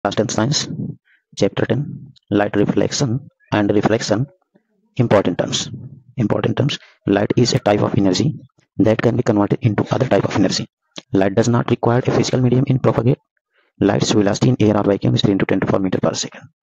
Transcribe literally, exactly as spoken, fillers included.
Class tenth Science, Chapter ten, Light Reflection and Refraction. Important terms. Important terms. Light is a type of energy that can be converted into other type of energy. Light does not require a physical medium in propagate. Light's velocity in air or vacuum is three into ten to the four meter per second.